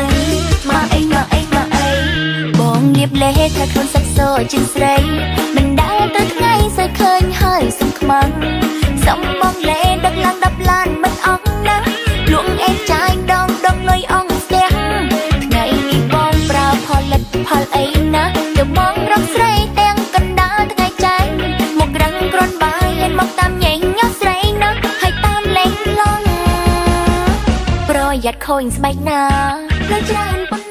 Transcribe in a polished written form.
បងលៀបលេថាខ្លួនសាច់សជាស្រីមិនដែលទៅថ្ងៃសើឃើញហើយសំខ្មាំងសំបងលេដឹកឡើង10ឡានមិនអស់ណាលួងអេចាយដងលុយអង្គស្ទះថ្ងៃនេះបងប្រើផលិតផលអីណាទៅបងរកស្រីទាំងកណ្ដាលថ្ងៃចែងមករឹងក្រនបាយហ៊ានមកតាមញែងញ៉ោះស្រីណាហើយតាមលេងឡងប្រយ័ត្នខូចស្បែកណាលើច្រើន